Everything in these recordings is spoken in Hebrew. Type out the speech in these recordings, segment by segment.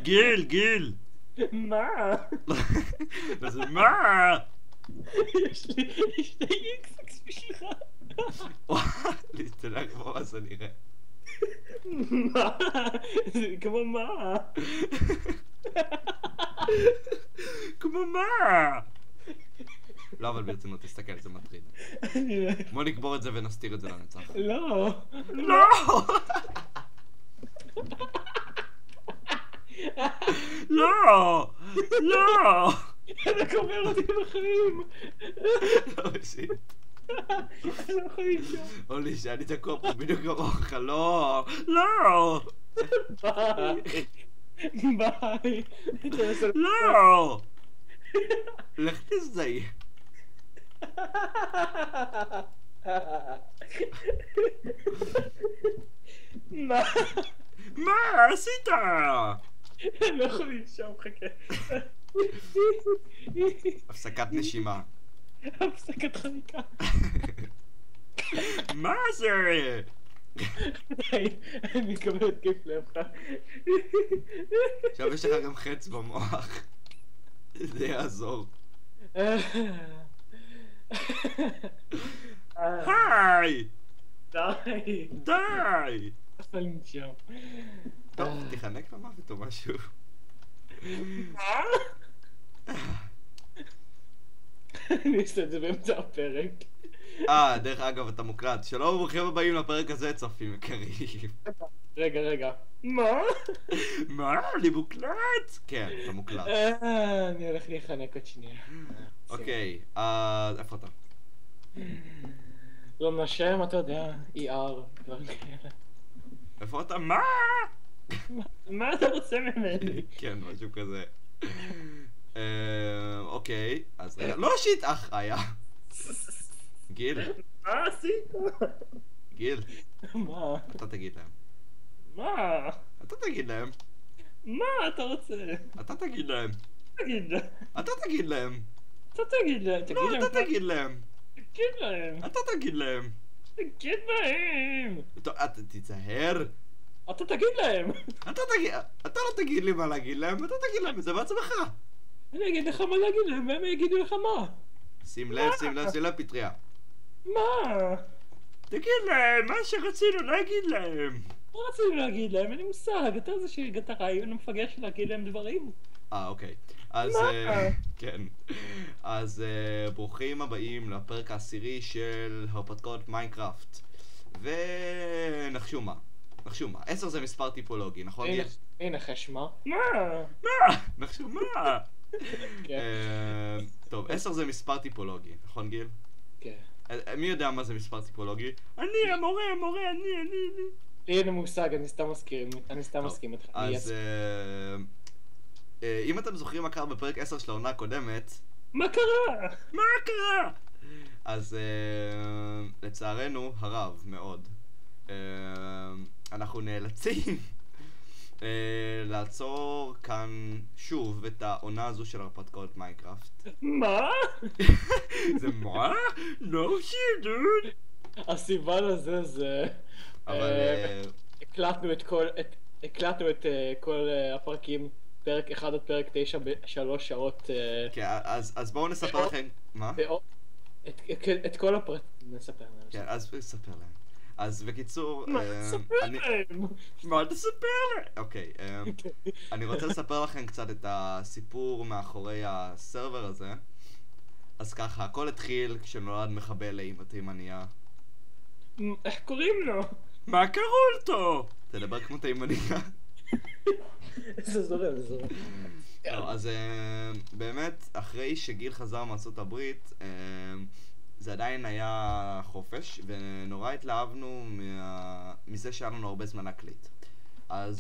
גיל! מה? אז מה? יש לי שתי איקסקס בשבילך. תדע כמו מה זה נראה. מה? זה כמו מה? כמו מה? לא, אבל ברצינות, תסתכל, זה מטריד. בוא נקבור את זה ונסתיר את זה לנצח. לא. לא! לא! לא! אתה קובר אותי בחיים. לא, שיט. אני לא יכול לישון. אולי, שאני תקוע פה בדיוק כמוך, לא! לא! ביי. ביי. לא! לך תזדיי. מה? מה עשית? אני לא יכול לישון, חכה. הפסקת נשימה. הפסקת חניקה. מה זה? די, אני מקבל התקף לב. עכשיו יש לך גם חץ במוח. זה יעזור. היי! די. די! יכול לנשום. טוב, תיחנק למוות או משהו. מה? אני אעשה את זה באמצע הפרק. דרך אגב, אתה מוקלט. שלום וברוכים הבאים לפרק הזה, צופים יקרים. רגע. מה? מה? אני מוקלט? כן, אתה מוקלט. אני הולך להיחנק עוד שנייה. אוקיי, אז איפה אתה? לא נשם, אתה יודע, ER, דברים כאלה. איפה אתה? מה? מה אתה רוצה ממני? כן, משהו כזה. אוקיי, אז רגע, לא שיט, חיה. גיל, מה עשית? גיל, מה? אתה תגיד להם. מה? אתה תגיד להם. מה אתה רוצה? אתה תגיד להם. תגיד. אתה תגיד להם. אתה תגיד להם. תגיד לא, להם. אתה תגיד להם. תגיד להם. אתה תגיד להם. תגיד להם. טוב, אתה תיזהר. אתה תגיד להם. אתה לא תגיד לי מה להגיד להם, אתה תגיד להם את זה בעצמך. אני אגיד לך מה להגיד להם, והם יגידו לך מה. שים לב, פטריה. מה? תגיד להם מה שרצינו להגיד להם. מה רציתי להגיד להם? אין לי מושג. אתה זה שהגעת רעיון המפגר של להגיד להם דברים. אוקיי. אז מה? כן. אז ברוכים הבאים לפרק העשירי של הרפתקאות מיינקראפט. ונחשו מה. 10 זה מספר טיפולוגי, נכון? הנה חשמה. מה? נחשו מה? טוב, 10 זה מספר טיפולוגי, נכון גיל? כן. מי יודע מה זה מספר טיפולוגי? אני, המורה, אני. לי אין מושג, אני סתם מסכים איתך. אז אם אתם זוכרים מה קרה בפרק 10 של העונה הקודמת, מה קרה? אז לצערנו הרב מאוד, אנחנו נאלצים לעצור כאן שוב את העונה הזו של הרפתקאות מיינקראפט. מה? זה מה? No shit, dude. הסיבה לזה זה... אבל הקלטנו את כל הפרקים, פרק 1 עד פרק 9 ב3 שעות. כן, אז בואו נספר לכם. מה? את כל הפרקים נספר להם. כן, אז ספר להם. אז בקיצור, מה תספר להם? מה תספר להם? אוקיי, אני רוצה לספר לכם קצת את הסיפור מאחורי הסרבר הזה. אז ככה, הכל התחיל כשנולד מחבל לאמא תימניה. איך קוראים לו? מה קראו אותו? תדבר כמו תימניה. זה זורם. לא, אז באמת, אחרי שגיל חזר מארצות הברית, זה עדיין היה חופש, ונורא התלהבנו מזה שהיה לנו הרבה זמן להקליט. אז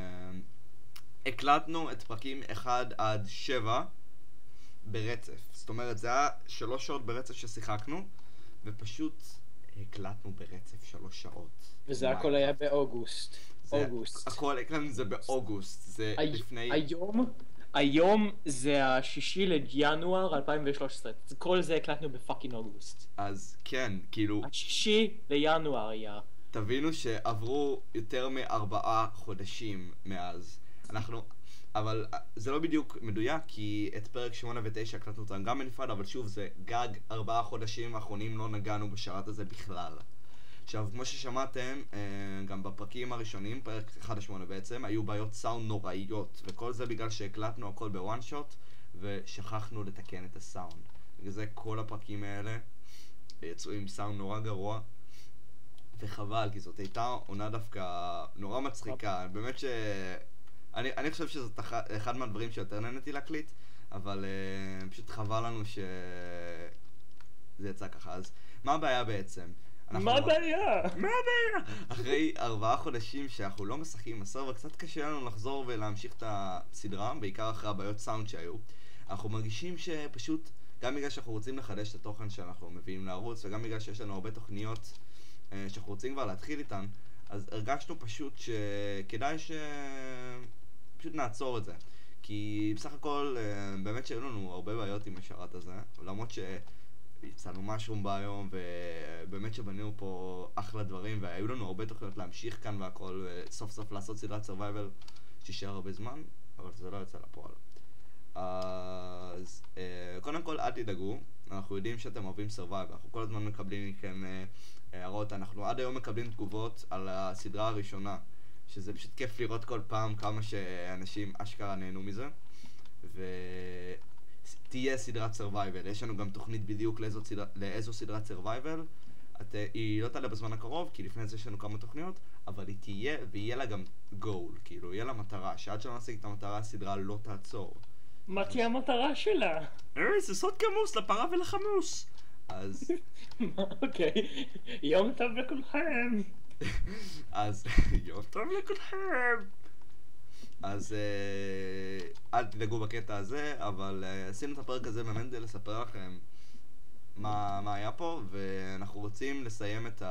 הקלטנו את פרקים 1 עד 7 ברצף. זאת אומרת, זה היה 3 שעות ברצף ששיחקנו, ופשוט הקלטנו ברצף 3 שעות. וזה הכל היה באוגוסט. הכל הקלטנו זה באוגוסט. זה לפני... היום זה השישי לינואר 2013. כל זה הקלטנו בפאקינג אוגוסט. אז כן, כאילו... השישי לינואר היה. תבינו שעברו יותר מ4 חודשים מאז. אבל זה לא בדיוק מדויק, כי את פרק 8 ו-9 הקלטנו אותם גם בנפרד, אבל שוב, זה גג 4 חודשים האחרונים לא נגענו בשרת הזה בכלל. עכשיו, כמו ששמעתם, גם בפרקים הראשונים, פרק 1-8 בעצם, היו בעיות סאונד נוראיות, וכל זה בגלל שהקלטנו הכל בוואן שוט, ושכחנו לתקן את הסאונד. בגלל זה כל הפרקים האלה יצאו עם סאונד נורא גרוע, וחבל, כי זאת הייתה עונה דווקא נורא מצחיקה. באמת אני חושב שזאת אחד מהדברים שיותר נהניתי להקליט, אבל פשוט חבל לנו שזה יצא ככה. אז מה הבעיה בעצם? מה הבעיה? אחרי 4 חודשים שאנחנו לא משחקים עם הסרבר, קצת קשה לנו לחזור ולהמשיך את הסדרה, בעיקר אחרי הבעיות סאונד שהיו. אנחנו מרגישים שפשוט, גם בגלל שאנחנו רוצים לחדש את התוכן שאנחנו מביאים לערוץ, וגם בגלל שיש לנו הרבה תוכניות שאנחנו רוצים כבר להתחיל איתן, אז הרגשנו פשוט שכדאי פשוט נעצור את זה. כי בסך הכל באמת שהיו לנו הרבה בעיות עם השרת הזה, למרות יצאנו משהו ביום, ובאמת שבנינו פה אחלה דברים, והיו לנו הרבה תוכניות להמשיך כאן והכל, סוף סוף לעשות סדרת סרווייבל שישאר הרבה זמן, אבל זה לא יצא לפועל. אז קודם כל אל תדאגו, אנחנו יודעים שאתם אוהבים סרווייבל, אנחנו כל הזמן מקבלים מכם הערות, אנחנו עד היום מקבלים תגובות על הסדרה הראשונה, שזה פשוט כיף לראות כל פעם כמה שאנשים אשכרה נהנו מזה, תהיה סדרת סרווייבל. יש לנו גם תוכנית בדיוק לאיזו סדרת סרווייבל. היא לא תעלה בזמן הקרוב, כי לפני זה יש לנו כמה תוכניות, אבל היא תהיה, ויהיה לה גם גול, כאילו, יהיה לה מטרה, שעד שלא נשיג את המטרה, הסדרה לא תעצור. מה תהיה המטרה שלה? זה סוד כמוס לפרה ולחמוס. אז... אוקיי, יום טוב לכולכם. אז יום טוב לכולכם. אז אל תדאגו בקטע הזה, אבל עשינו את הפרק הזה באמת כדי לספר לכם מה היה פה, ואנחנו רוצים לסיים את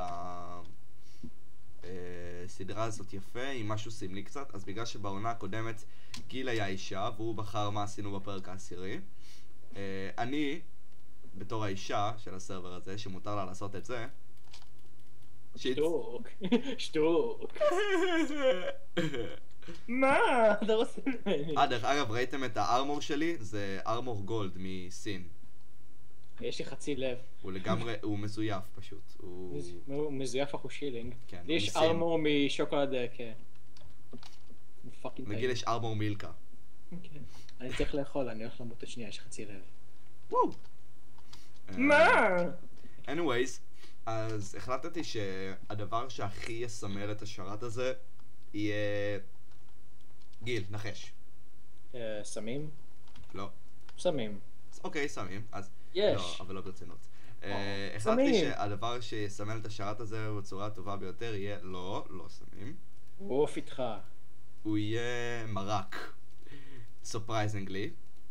הסדרה הזאת יפה עם משהו סמלי קצת. אז בגלל שבעונה הקודמת גיל היה אישה והוא בחר מה עשינו בפרק העשירי, אני בתור האישה של הסרבר הזה שמותר לה לעשות את זה, שטוק, שטוק. מה? אתה רוצה ממני? דרך אגב, ראיתם את הארמור שלי? זה ארמור גולד מסין. יש לי חצי לב. הוא לגמרי, הוא מזויף פשוט. הוא מזויף אחושילינג. כן, לי יש ארמור משוקולד, כן. נגיד יש ארמור מילקה. כן. אני צריך לאכול, אני הולך למות את שנייה, יש חצי לב. וואו! מה? anyways, אז החלטתי שהדבר שהכי יסמל את השרת הזה יהיה... גיל, נחש. סמים? לא. סמים. אוקיי, סמים. אז... יש. לא, אבל לא ברצינות. החלטתי שהדבר שיסמל את השרת הזה בצורה הטובה ביותר יהיה... לא סמים. אוף איתך. הוא יהיה מרק. surprisingly.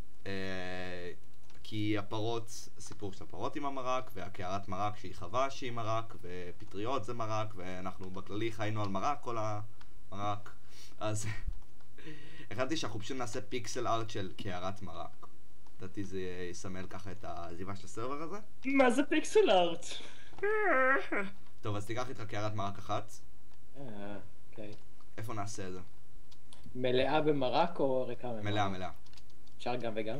כי הפרות, הסיפור של הפרות עם המרק, והקערת מרק שהיא חווה שהיא מרק, ופטריות זה מרק, ואנחנו בכללי חיינו על מרק, כל המרק. אז החלטתי שאנחנו פשוט נעשה פיקסל ארט של קערת מרק. לדעתי זה יסמל ככה את העזיבה של הסרבר הזה. מה זה פיקסל ארט? טוב, אז תיקח איתך קערת מרק אחת. אוקיי. איפה נעשה את זה? מלאה במרק או ריקה במרק? מלאה. אפשר גם וגם?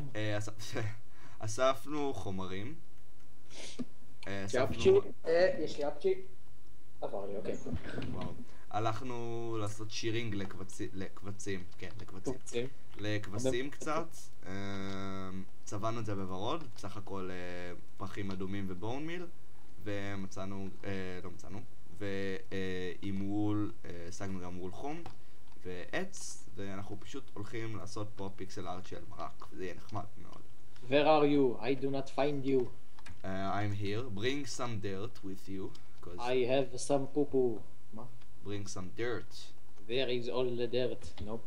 אספנו חומרים. יש לי אפצ'י. עבר לי, אוקיי. וואו. הלכנו לעשות שירינג לקבצים. כן, לקבצים. לכבשים קצת. צבענו את זה בוורוד, בסך הכל פרחים אדומים ובון מיל. ומצאנו, לא מצאנו. ועם וול, השגנו גם וול חום. ועץ, ואנחנו פשוט הולכים לעשות פה פיקסל ארט של מרק. זה יהיה נחמד מאוד. Where are you? I do not find you. I'm here. Bring some dirt with you. I have some poo-poo. מה? Bring some dirt. Where is all the dirt? Nope.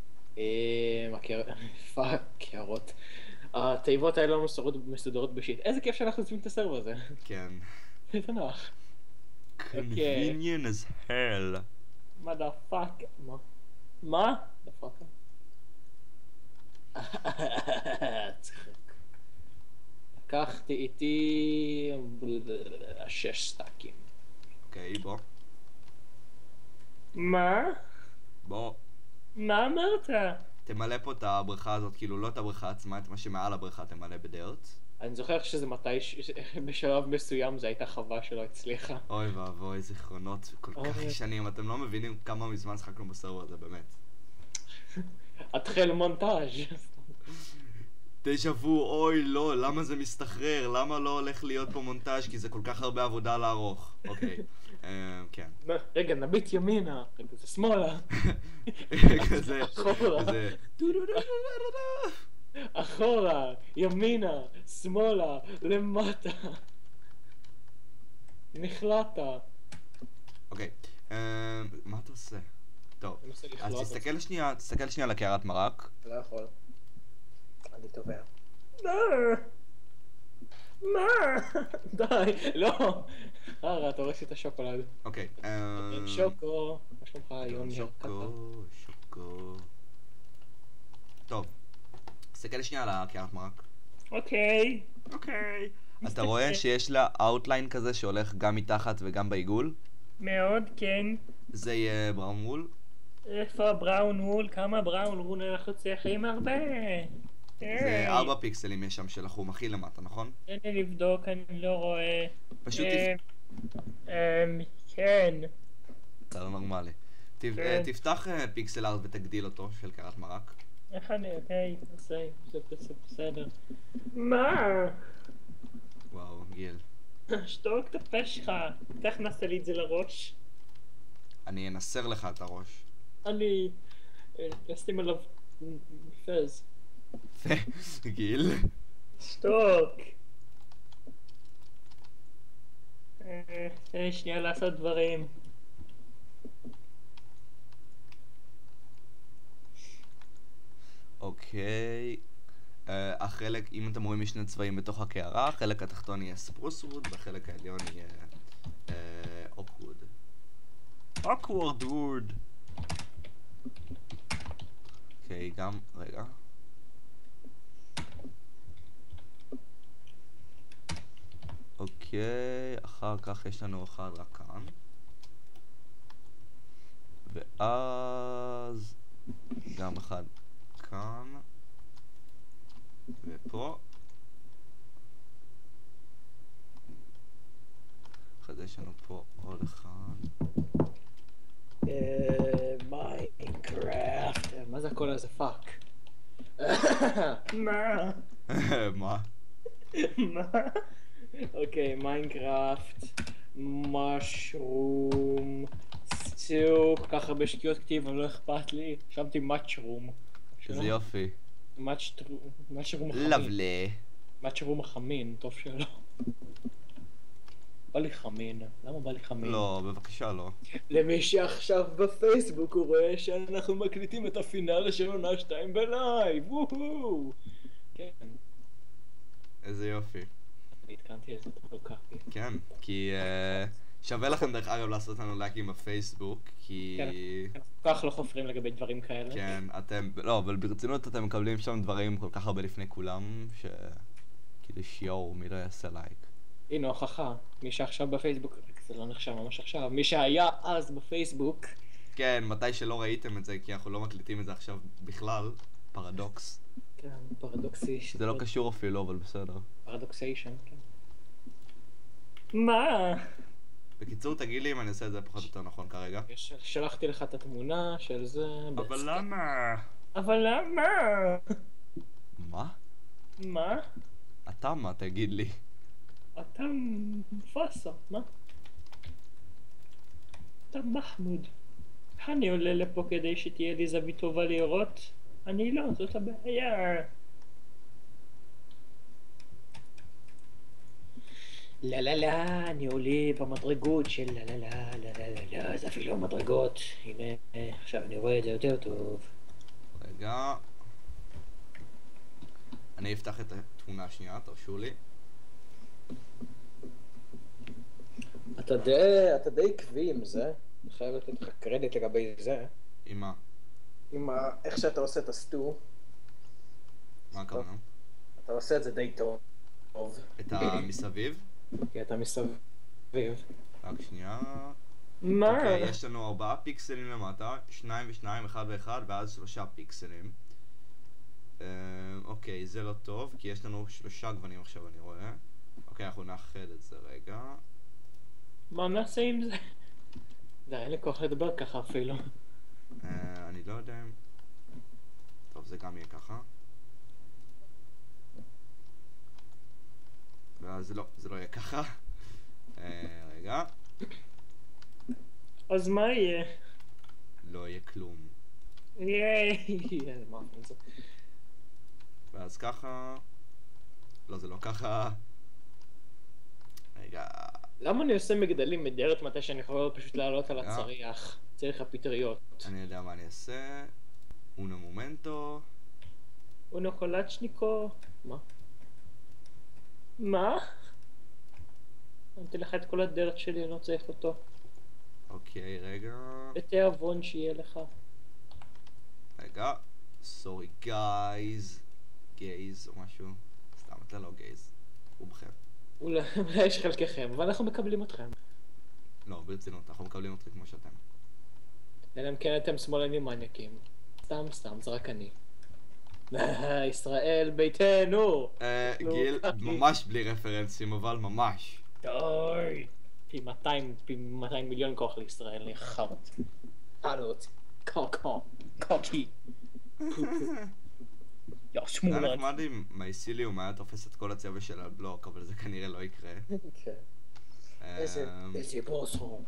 פאק, קערות. התיבות האלה לא מסודרות בשיט. איזה כיף שאנחנו עושים את הסרבר הזה. כן. זה נוח. Convenient as hell. מה דה פאק? מה? דה פאק? צחק. לקחתי איתי 6 סטאקים. אוקיי, בוא. מה? בוא. מה אמרת? תן תמלא פה את הבריכה הזאת, כאילו לא את הבריכה עצמה, את מה שמעל הבריכה תמלא בדרט. אני זוכר שזה בשלב מסוים זה הייתה חווה שלא הצליחה. אוי ואבוי, זיכרונות כל כך ישנים, אתם לא מבינים כמה מזמן שחקנו בסרבר הזה, באמת. התחל מונטאז'. תשבו, אוי לא, למה זה מסתחרר? למה לא הולך להיות פה מונטאז' כי זה כל כך הרבה עבודה לערוך. אוקיי, כן. רגע, נביט ימינה, רגע, זה שמאלה. כזה, כזה. אחורה, ימינה, שמאלה, למטה. נחלטת. אוקיי, מה אתה עושה? טוב, אז תסתכל שנייה על הקערת מרק. לא יכול. אני תובע. מה? די, לא. אתה הורס לי את השוקולד. אוקיי. שוקו. מה שלומך היום? שוקו. טוב. תסתכל שנייה על הקערת מרק. אוקיי. אתה רואה שיש לה אאוטליין כזה שהולך גם מתחת וגם בעיגול? מאוד, כן. זה יהיה בראון וול? איפה בראון וול? כמה בראון וול אנחנו צריכים? הרבה. זה 4 פיקסלים יש שם של החום הכי למטה, נכון? תן לי לבדוק, אני לא רואה. פשוט כן. זה לא נורמלי. תפתח פיקסל ארט ותגדיל אותו של קערת מרק. איך אני, אוקיי, זה בסדר. מה? וואו, גיל. שתוק את הפה שלך. איך נעשה לי את זה לראש? אני אנסר לך את הראש. אני אשים עליו פז. גיל. שתוק. תן לי שנייה לעשות דברים. אוקיי. החלק, אם אתם רואים, יש שני צבעים בתוך הקערה, החלק התחתון יהיה ספרוס ווד והחלק העליון יהיה אוקווד. אוקוורד ווד. אוקיי, גם, רגע. אוקיי, אחר כך יש לנו אחד רק כאן. ואז גם אחד כאן. ופה. אחרי זה יש לנו פה עוד אחד. מיינקראפט. מה זה הכל הזה? פאק. מה? מה? מה? אוקיי, מיינקראפט, משרום, סטיו, כל כך הרבה שקיעות כתיב, אבל לא אכפת לי. שמתי משרום. איזה יופי. משרום חמין. לבלי. משרום חמין, טוב שלא. בא לי חמין. למה בא לי חמין? לא, בבקשה לא. למי שעכשיו בפייסבוק הוא רואה שאנחנו מקליטים את הפינאלה של עונה 2 בלייב, וואו! כן. איזה יופי. התקנתי איזה תוקפי. כן, כי שווה לכם דרך אגב לעשות לנו לייקים בפייסבוק, כי... כן, כל כך לא חופרים לגבי דברים כאלה. כן, אתם... לא, אבל ברצינות אתם מקבלים שם דברים כל כך הרבה לפני כולם, כאילו שיור, מי לא יעשה לייק. הנה הוכחה, מי שעכשיו בפייסבוק, זה לא נחשב ממש עכשיו, מי שהיה אז בפייסבוק. כן, מתי שלא ראיתם את זה, כי אנחנו לא מקליטים את זה עכשיו בכלל, פרדוקס. כן, פרדוקסי. זה לא קשור אפילו, אבל בסדר. פרדוקסיישן, כן. מה? בקיצור, תגיד לי אם אני עושה את זה פחות או יותר נכון כרגע. שלחתי לך את התמונה של זה. אבל למה? אבל למה? מה? מה? אתה מה, תגיד לי. אתה מפסה, מה? אתה מחמוד. אני עולה לפה כדי שתהיה לי זווית טובה לראות? אני לא, זאת הבעיה. לא לא לא, אני עולה במדרגות של לא לא לא לא לא לא, זה אפילו מדרגות. הנה, עכשיו אני רואה את זה יותר טוב. רגע. אני אפתח את התמונה השנייה, תרשו לי. אתה די עקבי עם זה. אני חייב לתת לך קרדיט לגבי זה. עם מה? עם איך שאתה עושה את הסטו. מה הכוונה? אתה עושה את זה די טוב. את המסביב? כי אתה מסביב. רק שנייה. מה? אוקיי, יש לנו 4 פיקסלים למטה, 2 ו2, 1 ו1, ואז 3 פיקסלים. אוקיי, זה לא טוב, כי יש לנו 3 גוונים עכשיו, אני רואה. אוקיי, אנחנו נאחד את זה רגע. מה נעשה עם זה? די, אין לי כוח לדבר ככה אפילו. אני לא יודע אם... טוב, זה גם יהיה ככה. ואז לא, זה לא יהיה ככה. רגע. אז מה יהיה? לא יהיה כלום. ייי! מה זה? ואז ככה... לא, זה לא ככה. רגע. למה אני עושה מגדלים מדרת מתי שאני יכול פשוט לעלות על הצריח? צריך הפטריות. אני יודע מה אני אעשה. אונו מומנטו. אונו קולצ'ניקו. מה? מה? אני אתן לך את כל הדרת שלי, אני לא צריך אותו. אוקיי, רגע. לתיאבון שיהיה לך. רגע. סורי גייז. גייז או משהו. סתם, אתה לא גייז. הוא בכם. אולי יש חלקכם, אבל אנחנו מקבלים אתכם. לא, ברצינות, אנחנו מקבלים אתכם כמו שאתם. אלא אם כן אתם שמאלנים מניאקים. סתם, זה רק אני. ישראל ביתנו! גיל, ממש בלי רפרנסים, אבל ממש. די! פי 200 מיליון כוח לישראל, אני חרט. חרט. קוקי. יא זה שמולת. היה נחמד אם מייסיליום היה תופס את כל הצבע של הבלוק, אבל זה כנראה לא יקרה. כן. איזה בוסו.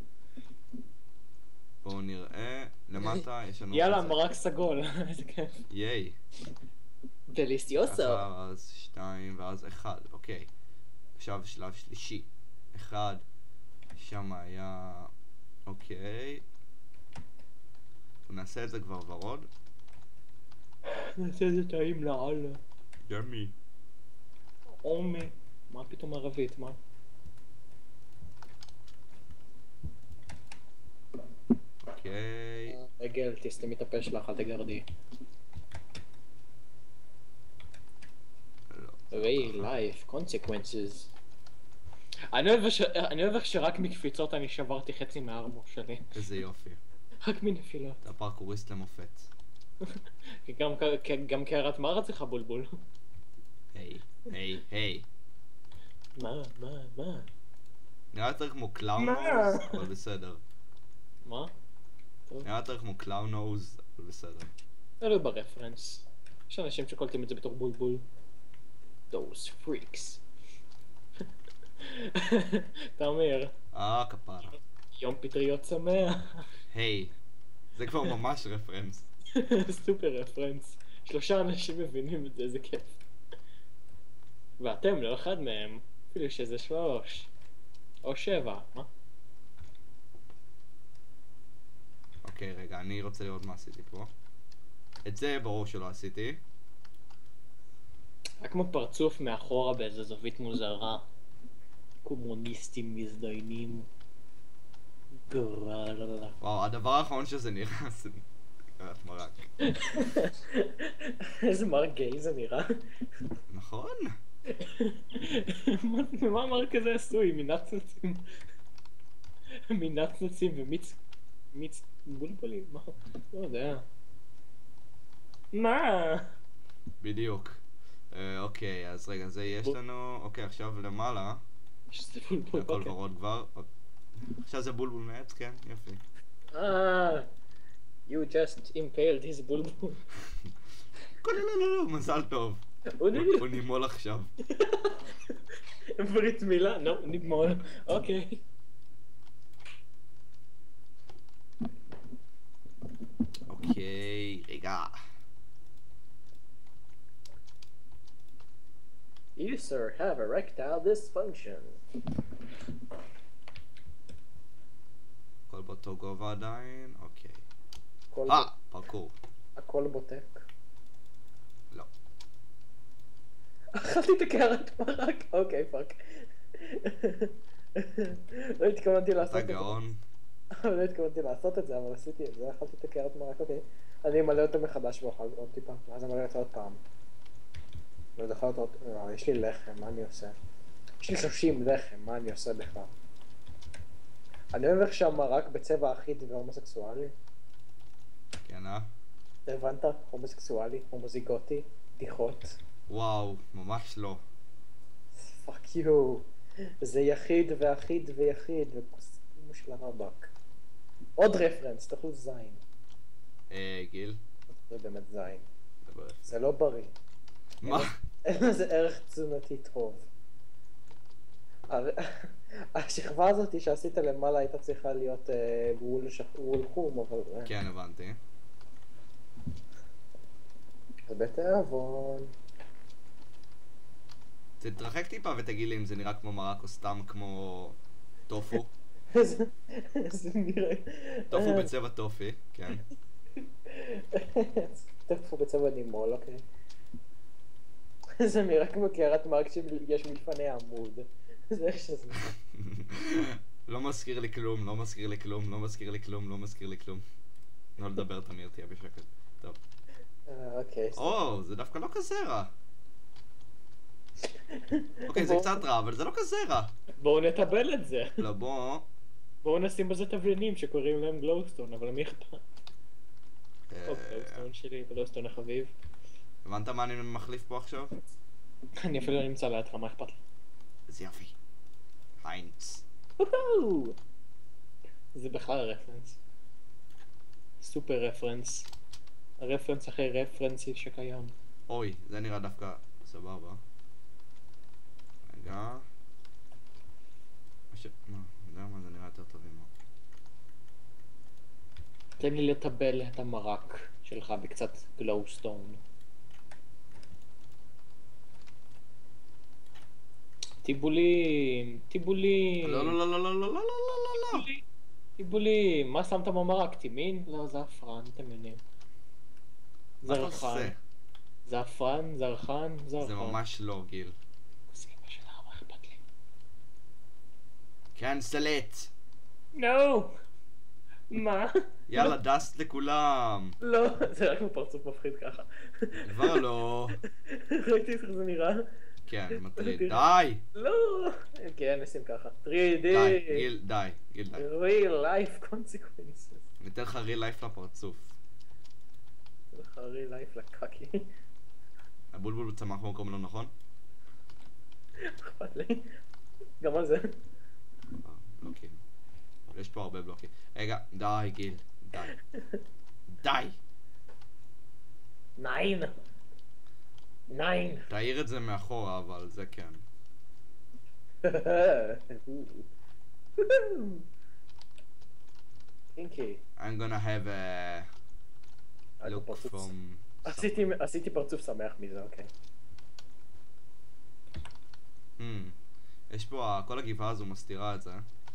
בואו נראה, למטה יש לנו... יאללה, מרק סגול, איזה כיף. ייי. דליסיוסו. אז 2 ואז 1, אוקיי. עכשיו שלב שלישי. 1, שם היה... אוקיי. נעשה את זה כבר ורוד. נעשה את זה טעים לאללה. ימי. עומי. מה פתאום ערבית, מה? אוקיי. רגל, תסתמי את הפה שלך, אל תגרדי. real life consequences. אני אוהב איך שרק מקפיצות אני שברתי חצי מהארמור שלי. איזה יופי. רק מנפילות. אתה פארקוריסט למופת. גם קערת מרה צריכה בולבול. היי. מה? נראה יותר כמו קלאונוז, אבל בסדר. מה? נראה יותר כמו קלאונוז, אבל בסדר. זה לא ברפרנס. יש אנשים שקולטים את זה בתור בולבול. Those freaks. תמיר. כפרה. יום פטריות שמח. היי. זה כבר ממש רפרנס. סופר רפרנס. 3 אנשים מבינים את זה, איזה כיף. ואתם לא אחד מהם. אפילו שזה 3. או 7, מה? אוקיי, רגע, אני רוצה לראות מה עשיתי פה. את זה ברור שלא עשיתי. רק כמו פרצוף מאחורה באיזה זווית מוזרה. קומוניסטים מזדיינים. גרררררר. וואו, הדבר האחרון שזה נראה זה קערת מרק. איזה מר גיי זה נראה. נכון? מה מר כזה עשוי? מנצנצים? מנצנצים ומיץ בולבולים? מה? לא יודע. מה? בדיוק. אוקיי, אז רגע, זה יש לנו... אוקיי, עכשיו למעלה. שזה בולבול. הכל ורוד כבר. עכשיו זה בולבול מעץ, כן? יופי. You just impaled his בולבול. לא, מזל טוב. הוא נימול עכשיו. ברית מילה? לא, נימול. אוקיי. אוקיי, רגע. You sir have erectile dysfunction. הכל באותו גובה עדיין, אוקיי. פרקור. הכל בוטק. לא. אכלתי את הקערת מרק. אוקיי, פאק. לא התכוונתי לעשות את זה. אתה גאון. לא התכוונתי לעשות את זה, אבל עשיתי את זה. אכלתי את הקערת מרק, אוקיי. אני אמלא אותו מחדש ואוכל עוד טיפה. אז אני אמלא אותו עוד פעם. לא זוכר אותו, יש לי לחם, מה אני עושה? יש לי 30 לחם, מה אני עושה בכלל? אני אוהב איך שהמרק בצבע אחיד והומוסקסואלי. כן, הבנת? הומוסקסואלי, הומוזיגוטי, בדיחות. וואו, ממש לא. פאק יו. זה יחיד ואחיד ויחיד, וכוס אימו של הרבק. עוד רפרנס, תאכלו זין. גיל. זה באמת זין. דבר. זה לא בריא. מה? אין לזה ערך תזונתי טוב. השכבה הזאת שעשית למעלה הייתה צריכה להיות וול חום, אבל... כן, הבנתי. זה בתיאבון. תתרחק טיפה ותגיד לי אם זה נראה כמו מרק או סתם כמו טופו. זה נראה... טופו בצבע טופי, כן. טופו בצבע נימול, אוקיי. זה נראה כמו קערת מרק שיש מלפני העמוד. זה איך שזה. לא מזכיר לי כלום, לא מזכיר לי כלום, לא מזכיר לי כלום, לא מזכיר לי כלום. לא לדבר, תמיר, תהיה בשקט. טוב. אוקיי. או, זה דווקא לא כזה רע. אוקיי, זה קצת רע, אבל זה לא כזה רע. בואו נטבל את זה. לא, בואו נשים בזה תבלינים שקוראים להם גלוסטון, אבל מי אכפת? או גלוסטון שלי, גלוסטון החביב. הבנת מה אני מחליף פה עכשיו? אני אפילו לא נמצא לידך, מה אכפת? איזה יופי. היינץ. זה בכלל רפרנס. סופר רפרנס. הרפרנס הכי רפרנסי שקיים. אוי, זה נראה דווקא סבבה. רגע. מה, יודע מה, זה נראה יותר טוב ממה. תן לי לטבל את המרק שלך בקצת גלוסטון. טיבולים, טיבולים. לא, לא, לא, לא, לא, לא, לא, לא, לא, לא. טיבולים, מה שמת במרק? טימין? לא, זעפרן, אתם יודעים. מה אתה עושה? זעפרן, זרחן, זרחן. זה ממש לא, גיל. כוס אמא של הרמה, אכפת לי. קאנסלט. נו! מה? יאללה, דסט לכולם. לא, זה רק בפרצוף מפחיד ככה. כבר לא. ראיתי איך זה נראה. כן, מטריד. די! לא! כן, נשים ככה. 3D. די, גיל, די. גיל, די. real life consequences. אני אתן לך real life לפרצוף. זה לך real life לקקי. הבולבול צמח במקום לא נכון? אכפת לי. גם על זה. בלוקים. יש פה הרבה בלוקים. רגע, די, גיל. די. די! 9. תעיר את זה מאחורה, אבל זה כן. אינקי. I'm gonna have a look from... עשיתי פרצוף שמח מזה, אוקיי. יש פה, כל הגבעה הזו מסתירה את זה.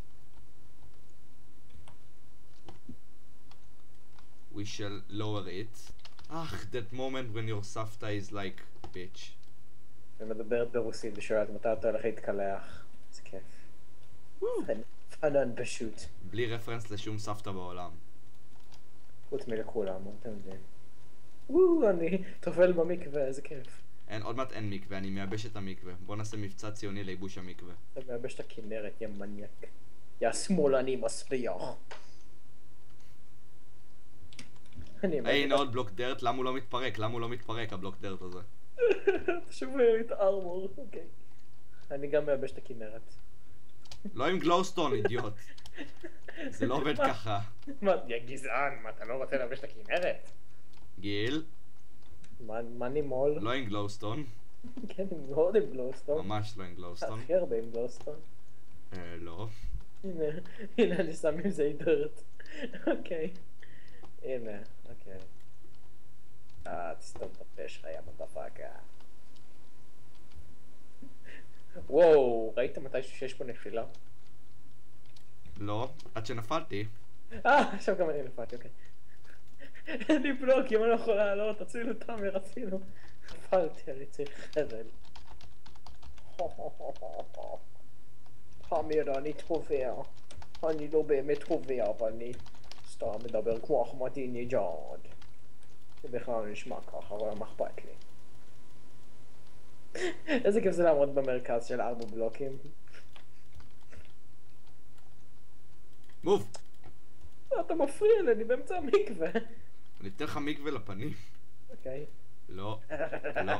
We shall lower it. that moment when your סבתא is like bitch. ומדברת ברוסית ושואלת מתי אתה הולך להתקלח. זה כיף. פנן פשוט. בלי רפרנס לשום סבתא בעולם. חוץ מלכולם, אתם יודעים. אני טובל במקווה, איזה כיף. עוד מעט אין מקווה, אני מייבש את המקווה. בוא נעשה מבצע ציוני לייבוש המקווה. אתה מייבש את הכנרת, יא מניאק. יא שמאלני מסריח. היי, הנה עוד בלוק דרט, למה הוא לא מתפרק? למה הוא לא מתפרק, הבלוק דרט הזה? תשמעו לי את הארמור, אוקיי. אני גם מייבש את הכנרת. לא עם גלוסטון, אידיוט. זה לא עובד ככה. מה, יא גזען, מה, אתה לא רוצה לייבש את הכנרת? גיל, מה נימול? לא עם גלוסטון. כן, מאוד עם גלוסטון. ממש לא עם גלוסטון. הכי הרבה עם גלוסטון. לא. הנה אני שם עם זה דרט. אוקיי. הנה, אוקיי. תסתום את הפה שלך, יא מטאפאקה. וואו, ראית מתישהו שיש פה נפילה? לא, עד שנפלתי. עכשיו גם אני נפלתי, אוקיי. אין לי בלוקים, אני לא יכול לעלות, תצילו תמיר, תצילו. נפלתי, אני צריך חבל. תמיר, אני תובע. אני לא באמת תובע, אבל אני סתם מדבר כמו אחמדינג'אד. זה בכלל לא נשמע ככה, אבל מה אכפת לי? איזה כיף זה לעמוד במרכז של 4 בלוקים. מוב! אתה מפריע לי, אני באמצע המקווה. אני אתן לך מקווה לפנים. אוקיי. לא, לא.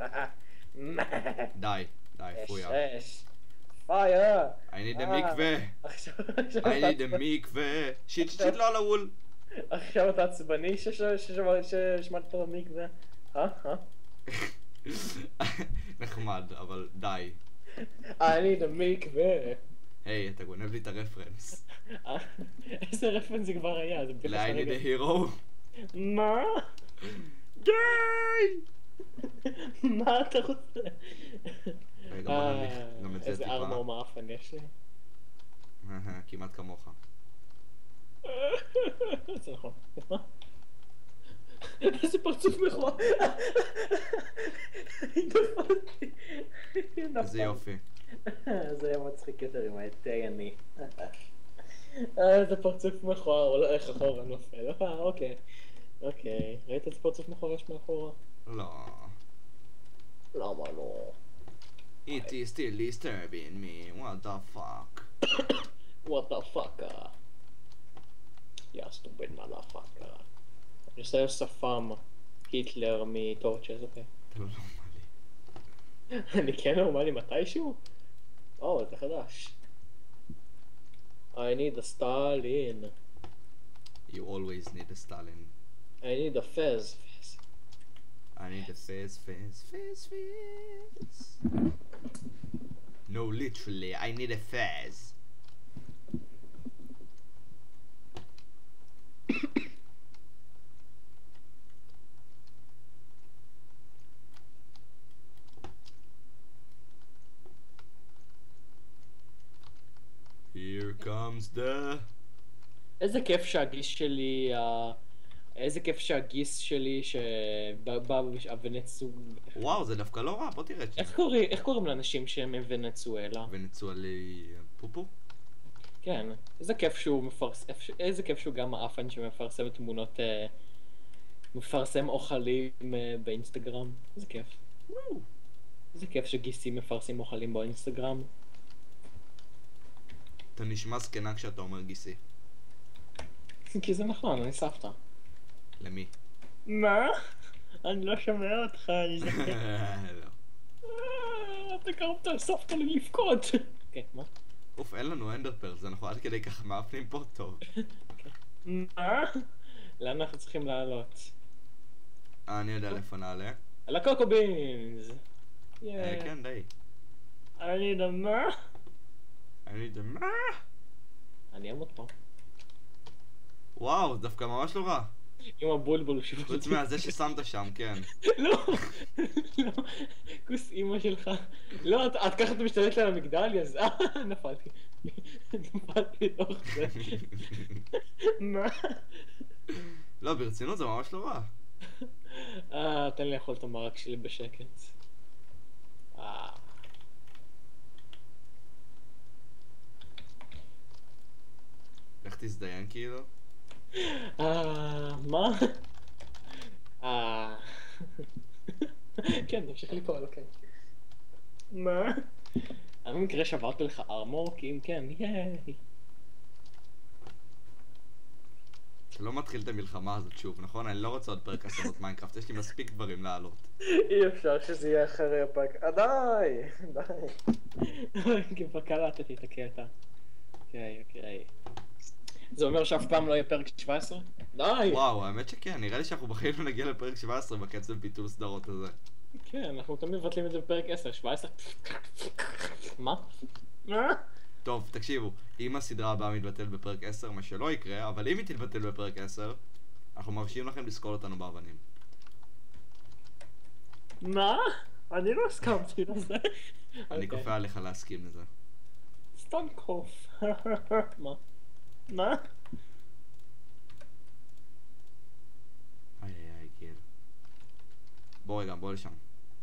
די, פויה. פייר! I need a מקווה. עכשיו I need a מקווה. שיט לא על הוול. עכשיו אתה עצבני ששמעת את המקווה? נחמד, אבל די. I need a מקווה. היי, אתה גונב לי את הרפרנס. איזה רפרנס זה כבר היה? זה בדיחה ל-I need שרגע. a hero. מה? די! מה אתה רוצה? רגע, בוא נניח גם את זה איזה ארמור טיפה. מאפן יש לי. כמעט כמוך. זה נכון. איזה פרצוף מכוער. נפלתי. איזה יופי. זה היה מצחיק יותר עם העטי. איזה פרצוף מכוער, או איך אחורה נופל. אוקיי. אוקיי. ראית איזה פרצוף מכוער יש מאחורה? לא. למה לא? It is still disturbing me. What the fuck? What the fuck? יא סטופד מלאפאקר. אני עושה שפם היטלר מטורצ'ז, אוקיי. אתה לא נורמלי. אני כן נורמלי מתישהו? או, זה חדש. I need a Stalin. You always need a Stalin. I need a Fez. I need a fizz. No, literally, I need a fizz. Here comes the... איזה כיף שהגיס שלי, איזה כיף שהגיס שלי שבא בוונצואלה. וואו, זה דווקא לא רע, בוא תראה את זה. איך קוראים לאנשים שהם מוונצואלה? ונצואלי פופו? כן, איזה כיף שהוא איזה כיף שהוא גם האפן שמפרסם תמונות, מפרסם אוכלים באינסטגרם. איזה כיף. איזה כיף שגיסים מפרסים אוכלים באינסטגרם. אתה נשמע זקנה כשאתה אומר גיסי. כי זה נכון, אני סבתא. למי? מה? אני לא שומע אותך, אני זוכר. לא. אתה קרבת על סבתא לי לבכות. כן, מה? אוף, אין לנו אנדרפרס, אנחנו עד כדי כך מאפנים פה טוב. מה? לאן אנחנו צריכים לעלות? אני יודע לאיפה נעלה. על הקוקו בינס! כן, די. אני יודע מה? אני יודע מה? אני אמות פה. וואו, דווקא ממש לא רע. עם הבולבול שוב. חוץ מהזה ששמת שם, כן. לא, לא, כוס אימא שלך. לא, את ככה אתה משתלט על המגדל, אז נפלתי. נפלתי לתוך זה. מה? לא, ברצינות זה ממש לא רע. תן לי לאכול את המרק שלי בשקט. איך תזדיין כאילו? מה? כן, תמשיך לפעול, אוקיי. מה? אני במקרה שברתי לך ארמור, כי אם כן, ייי. לא מתחיל את המלחמה הזאת שוב, נכון? אני לא רוצה עוד פרק אסונות מיינקראפט, יש לי מספיק דברים לעלות. אי אפשר שזה יהיה אחרי הפרק. די! כבר קלטתי את הקטע. אוקיי. זה אומר שאף פעם לא יהיה פרק 17? די! וואו, האמת שכן, נראה לי שאנחנו בחיים לא נגיע לפרק 17 בקצב ביטול סדרות הזה. כן, אנחנו תמיד מבטלים את זה בפרק 10, 17. מה? טוב, תקשיבו, אם הסדרה הבאה מתבטל בפרק 10, מה שלא יקרה, אבל אם היא תתבטל בפרק 10, אנחנו מרשים לכם לסקול אותנו באבנים. מה? אני לא הסכמתי לזה. אני כופה עליך להסכים לזה. סתם קוף. מה? מה? איי, כן. בוא רגע, בוא לשם.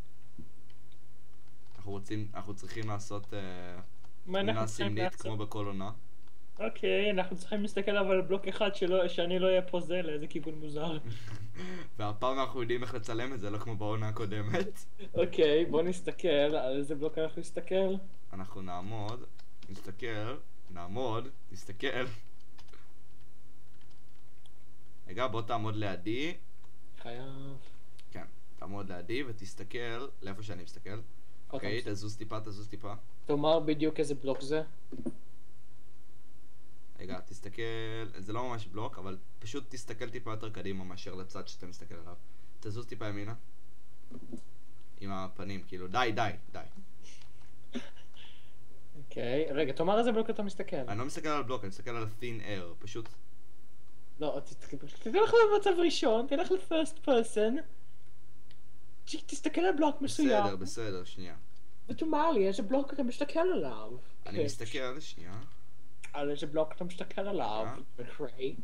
אנחנו צריכים לעשות תמונה סמלית כמו בכל עונה. אוקיי, אנחנו צריכים להסתכל אבל על בלוק אחד שאני לא אהיה פוזה לאיזה כיוון מוזר. והפעם אנחנו יודעים איך לצלם את זה, לא כמו בעונה הקודמת. אוקיי, בוא נסתכל, על איזה בלוק אנחנו נסתכל. אנחנו נעמוד, נסתכל. רגע, בוא תעמוד לידי. חייב. כן, תעמוד לידי ותסתכל לאיפה שאני מסתכל. אוקיי, תזוז טיפה. תאמר בדיוק איזה בלוק זה. רגע, תסתכל, זה לא ממש בלוק, אבל פשוט תסתכל טיפה יותר קדימה מאשר לצד שאתה מסתכל עליו. תזוז טיפה ימינה. עם הפנים, כאילו, די. אוקיי, רגע, תאמר איזה בלוק אתה מסתכל. אני לא מסתכל על בלוק, אני מסתכל על thin air, פשוט. לא, תלך למצב ראשון, תלך ל-first person. תסתכל על בלוק מסוים. בסדר, שנייה. ותאמר לי איזה בלוק אתה מסתכל עליו. אני מסתכל, שנייה. על איזה בלוק אתה מסתכל עליו. אחרי.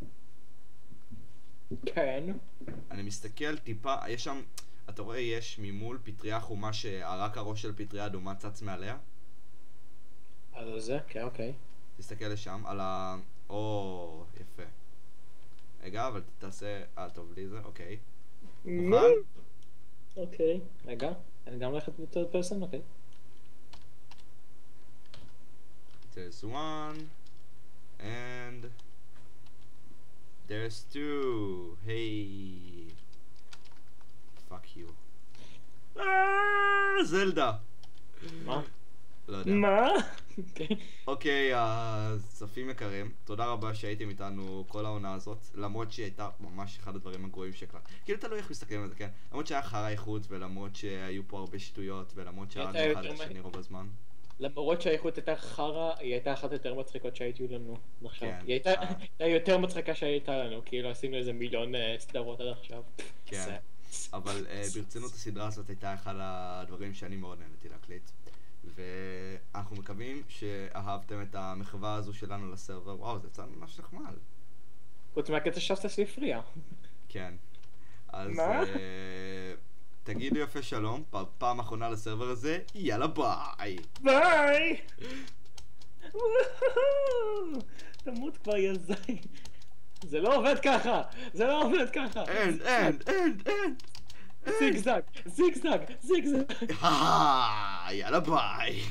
כן. אני מסתכל טיפה, יש שם, אתה רואה, יש ממול פטריה חומה שרק הראש של פטריה אדומה צץ מעליה? על זה? כן, אוקיי. תסתכל לשם, על ה... יפה. רגע, אבל תעשה... טוב, בלי זה, אוקיי. מוכן? אוקיי. רגע, אני גם הולכת ב-third person? אוקיי. There's one, and there's two. Hey. Fuck you. זלדה. מה? לא יודע. מה? אוקיי, צופים יקרים, תודה רבה שהייתם איתנו כל העונה הזאת, למרות שהיא הייתה ממש אחד הדברים הגרועים שלה. כאילו תלוי איך מסתכלים על זה, כן? למרות שהיה חרא איכות, ולמרות שהיו פה הרבה שטויות, ולמרות שהרדנו אחד את השני רוב הזמן. למרות שהאיכות הייתה חרא, היא הייתה אחת יותר מצחיקות שהייתו לנו עכשיו. כן. היא הייתה יותר מצחיקה שהייתה לנו, כאילו עשינו איזה מיליון סדרות עד עכשיו. כן. אבל ברצינות הסדרה הזאת הייתה אחד הדברים שאני מאוד נהניתי להקליט. ואנחנו מקווים שאהבתם את המחווה הזו שלנו לסרבר. וואו, זה יצא ממש נחמד. חוץ מהקטע שעשת לי הפריע. כן. אז מה? תגידו יפה שלום, פעם אחרונה לסרבר הזה, יאללה ביי! ביי! תמות כבר יזי. זה לא עובד ככה! זה לא עובד ככה! אין! זיגזג! יאללה ביי!